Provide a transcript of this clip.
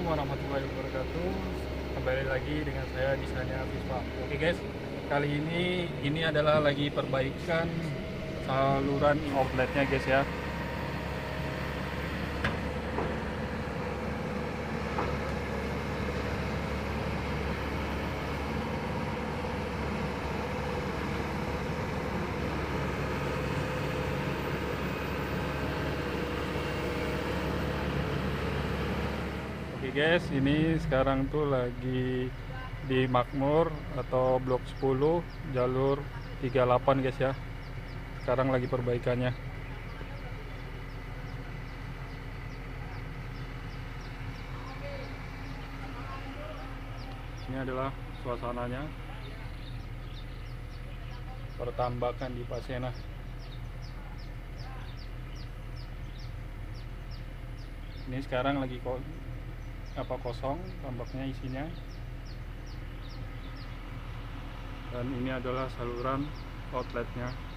Assalamualaikum warahmatullahi wabarakatuh. Kembali lagi dengan saya di sana Vispa. Oke guys, kali ini adalah lagi perbaikan saluran outletnya guys ya. Oke guys, ini sekarang tuh lagi di Makmur atau Blok 10 jalur 38 guys ya. Sekarang lagi perbaikannya. Ini adalah suasananya pertambakan di Pasena. Ini sekarang lagi kosong tambaknya isinya, dan ini adalah saluran outletnya.